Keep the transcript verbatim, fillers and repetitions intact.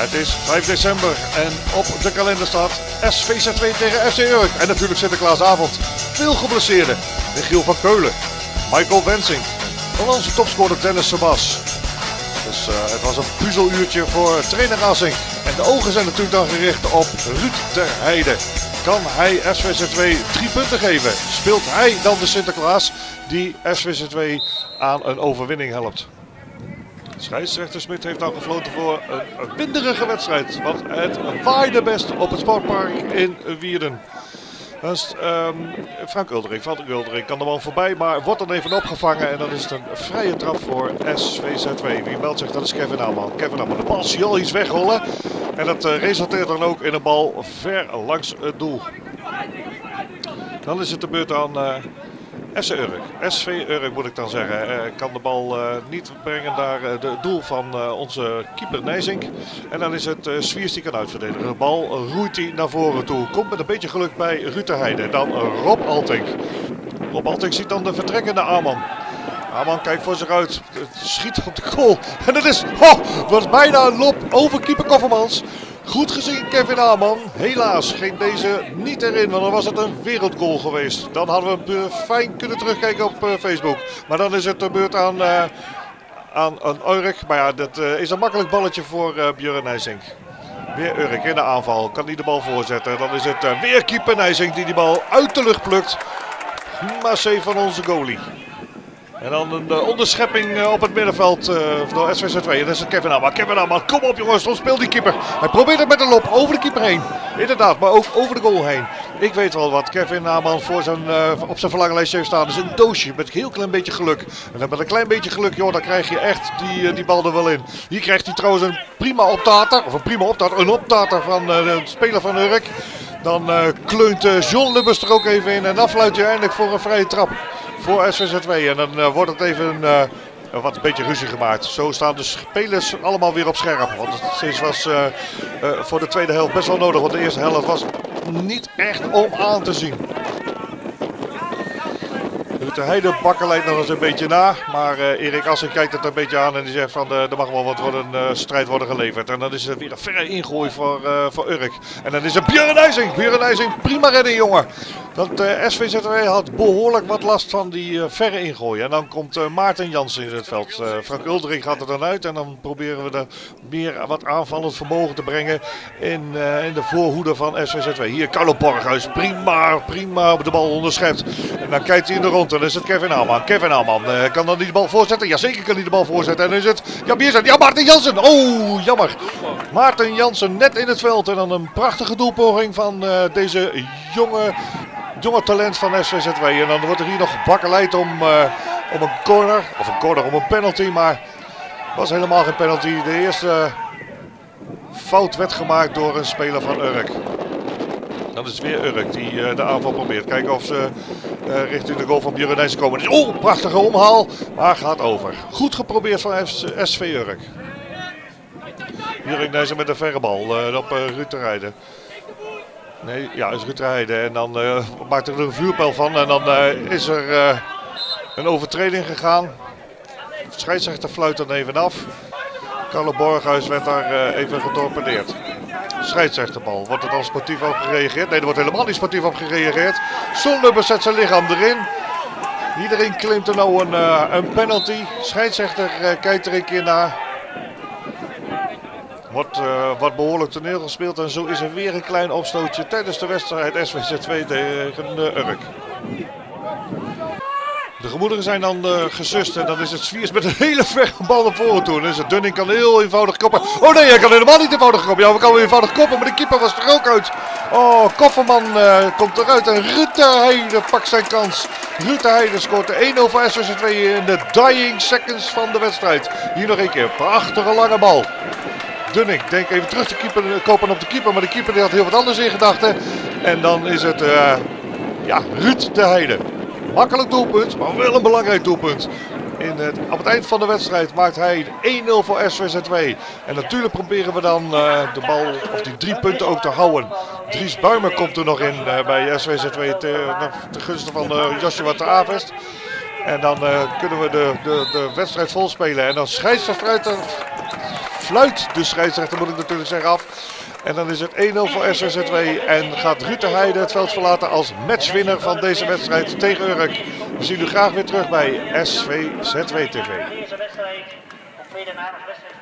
Het is vijf december en op de kalender staat S V Z twee tegen F C Urk. En natuurlijk Sinterklaasavond. Veel geblesseerden. Michiel van Keulen, Michael Wensing en onze topscorer Dennis Sebas. Dus uh, het was een puzzeluurtje voor trainer Assink. En de ogen zijn natuurlijk dan gericht op Ruud ter Heide. Kan hij S V Z twee drie punten geven? Speelt hij dan de Sinterklaas die S V Z twee aan een overwinning helpt? Scheidsrechter Smit heeft nou gefloten voor een winderige wedstrijd. Want het waaide best op het sportpark in Wierden. Dat is um, Frank Uldering, Frank Uldering kan de man voorbij, maar wordt dan even opgevangen. En dan is het een vrije trap voor S V Z twee. Wie meldt zich? Dat is Kevin Aman. Kevin Aman, de bal zal iets wegrollen. En dat uh, resulteert dan ook in een bal ver langs het doel. Dan is het de beurt aan uh, F C Urk. S V Urk moet ik dan zeggen. Uh, kan de bal uh, niet brengen naar uh, het doel van uh, onze keeper Nijzink. En dan is het uh, Swiers die kan uitverdedigen. De bal uh, roeit hij naar voren toe. Komt met een beetje geluk bij Ruud ter Heide. Dan uh, Rob Altink. Rob Altink ziet dan de vertrekkende Aman. Aman kijkt voor zich uit. Het schiet op de goal. En het is, oh, was bijna een lop over keeper Koffermans. Goed gezien Kevin Aman. Helaas ging deze niet erin, want dan was het een wereldgoal geweest. Dan hadden we fijn kunnen terugkijken op uh, Facebook. Maar dan is het de beurt aan, uh, aan, aan Urk. Maar ja, dat uh, is een makkelijk balletje voor uh, Björn Nijzink. Weer Urk in de aanval. Kan hij de bal voorzetten. Dan is het uh, weer keeper Nijzink die die bal uit de lucht plukt. Massé van onze goalie. En dan een uh, onderschepping uh, op het middenveld uh, door S V Z twee. En dat is het Kevin Aman. Kevin Aman, kom op jongens, dan speelt die keeper. Hij probeert het met een lop over de keeper heen. Inderdaad, maar ook over de goal heen. Ik weet wel wat Kevin Aman voor zijn, uh, op zijn verlanglijstje heeft staan. Dat is een doosje met een heel klein beetje geluk. En dan met een klein beetje geluk, joh, dan krijg je echt die, uh, die bal er wel in. Hier krijgt hij trouwens een prima optater. Of een prima optater, een optater van uh, de speler van Urk. Dan uh, kleunt uh, John Lubbers er ook even in. En dan fluit hij eindelijk voor een vrije trap. Voor S V Z twee en dan uh, wordt het even uh, wat een beetje ruzie gemaakt. Zo staan de spelers allemaal weer op scherp. Want het was uh, uh, voor de tweede helft best wel nodig. Want de eerste helft was niet echt om aan te zien. De Heide bakken leidt nog eens een beetje na. Maar uh, Erik Assen kijkt het een beetje aan en die zegt van uh, er mag wel wat worden, uh, strijd worden geleverd. En dan is het weer een verre ingooi voor, uh, voor Urk. En dan is het Björn Nijzink. Björn Nijzink, prima redding jongen. Dat uh, S V Z twee had behoorlijk wat last van die uh, verre ingooi. En dan komt uh, Maarten Jansen in het veld. Uh, Frank Uldering gaat er dan uit. En dan proberen we er meer wat aanvallend vermogen te brengen in, uh, in de voorhoede van S V Z twee. Hier Carlo Borghuis, prima, prima de bal onderschept. En dan kijkt hij in de rond. Dan is het Kevin Aman. Kevin Aman uh, kan dan die bal voorzetten. Jazeker kan hij de bal voorzetten. En dan is het, ja, wie is het? Ja, Maarten Jansen. Oh, jammer. Maarten Jansen net in het veld. En dan een prachtige doelpoging van uh, deze jonge... jonge talent van S V Z twee. En dan wordt er hier nog bakkeleid om, uh, om een corner. Of een corner om een penalty. Maar het was helemaal geen penalty. De eerste uh, fout werd gemaakt door een speler van Urk. Dan is het weer Urk die uh, de aanval probeert. Kijken of ze uh, richting de goal van Björn Nijzink komen. Oh, prachtige omhaal. Maar gaat over. Goed geprobeerd van S V Urk. Björn Nijzink met een verre bal uh, op uh, Ruud ter Heide. Nee, ja, is Ruud ter Heide. En dan uh, maakt er een vuurpijl van. En dan uh, is er uh, een overtreding gegaan. De scheidsrechter fluit dan even af. Carlo Borghuis werd daar uh, even getorpedeerd. Scheidsrechterbal. Wordt er dan sportief op gereageerd? Nee, er wordt helemaal niet sportief op gereageerd. Sonlubbers zet zijn lichaam erin. Iedereen claimt er nou een, uh, een penalty. Scheidsrechter uh, kijkt er een keer naar. Wordt uh, wat behoorlijk toneel gespeeld en zo is er weer een klein opstootje tijdens de wedstrijd S V Z twee tegen de Urk. De gemoederen zijn dan uh, gesust en dan is het Swiers met een hele verre bal naar voren toe. Dan is het Dunning kan heel eenvoudig koppen. Oh nee, hij kan helemaal niet eenvoudig koppen. Ja, we kan eenvoudig koppen, maar de keeper was er ook uit. Oh, Kofferman uh, komt eruit en Ruud ter Heide pakt zijn kans. Ruud ter Heide scoort de één nul voor S V Z twee in de dying seconds van de wedstrijd. Hier nog een keer, prachtige lange bal. Dunning denkt even terug te keeper, kopen op de keeper, maar de keeper die had heel wat anders in gedachten. En dan is het uh, ja, Ruud ter Heide. Makkelijk doelpunt, maar wel een belangrijk doelpunt. In het, op het eind van de wedstrijd maakt hij één nul voor S V Z twee. En natuurlijk proberen we dan uh, de bal, of die drie punten ook te houden. Dries Buimer komt er nog in uh, bij S V Z twee te, te gunste van uh, Joshua ter Avest. En dan uh, kunnen we de, de, de wedstrijd volspelen. En dan scheidsrechter fluit de scheidsrechter, moet ik natuurlijk zeggen, af. En dan is het één nul voor S V Z W en gaat Ruud de Heide het veld verlaten als matchwinner van deze wedstrijd tegen Urk. We zien u graag weer terug bij S V Z W T V.